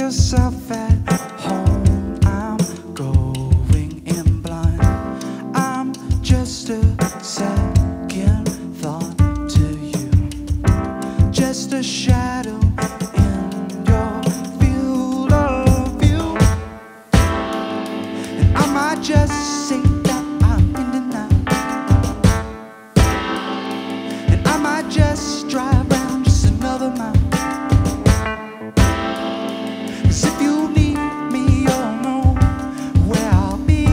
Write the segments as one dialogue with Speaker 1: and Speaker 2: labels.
Speaker 1: yourself at home. I'm going in blind. I'm just a second thought to you, just a shadow in your field of view. And I might just say that I'm in denial, and I might just drive round just another mile. If you need me, you'll know where I'll be.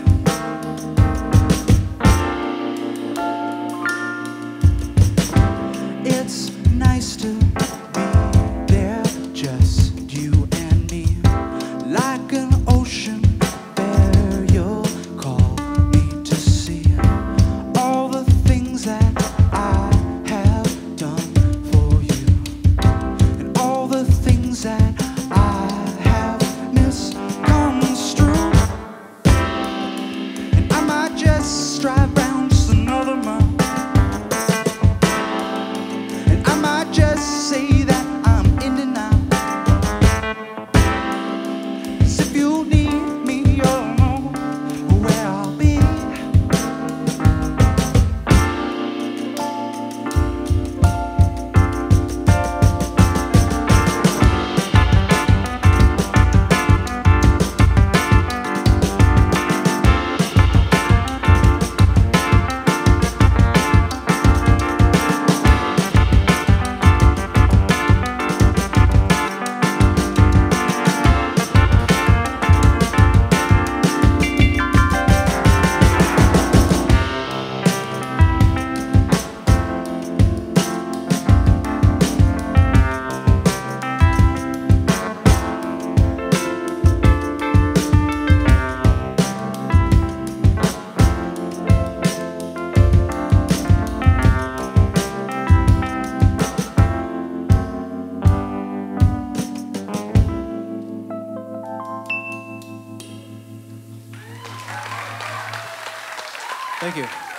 Speaker 1: It's nice to be there, just you and me, like an ocean there. You'll call me to see all the things that I have done for you, and all the things that I misconstrued. And I might just drive round just another mile, and I might just say that I'm in denial. 'Cause if you need me, you'll know where I'll be.
Speaker 2: Thank you.